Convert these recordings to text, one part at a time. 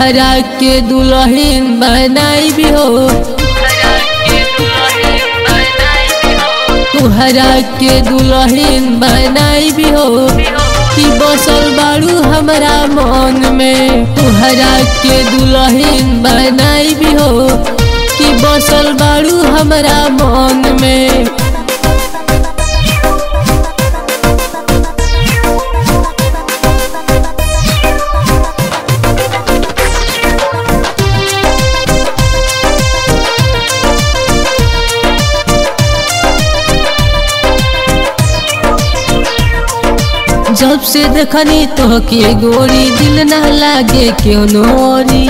तुहरा के दुल्हन बनाई भी हो, तुहरा के दुल्हन बनाई भी हो कि बसल बारू हमरा मन में। तुहरा के दुल्हन बनाई भी हो कि बसल बारू हमरा मन में। जब से देखनी तो के गोरी दिल न लागे क्यों नोरी।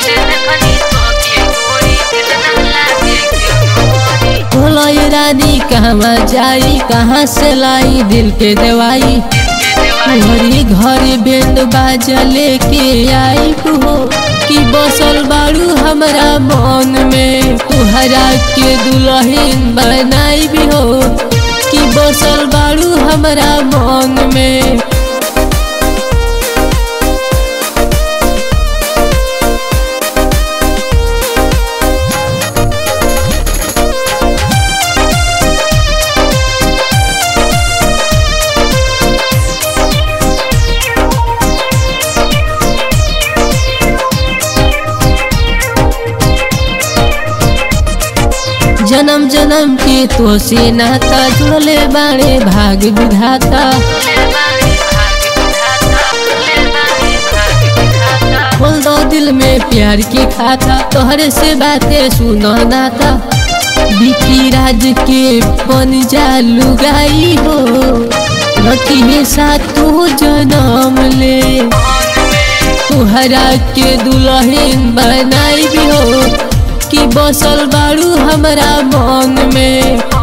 बोलो ये रानी कहाँ जाई, कहाँ से लाई दिल के दवाई। घरी घरी बैंड बाजा लेके आई हो कि बसल बारू हमरा मन में। तुहरा के दुल्हन बनाई भी हो कि बसल बारू हमरा मन में। जन्म जन्म के तो से नाता जुड़ले बाड़े भाग विधाता। खोल दो दिल में प्यार के खाता, तोहरे से बातें सुनो नाता। बिकी राज के बन जा लुगाई हो, रखी साथ तू जन्म ले। तुहरा के दुल्हन बनाई भी हो कि बसल बारू हमरा मन में।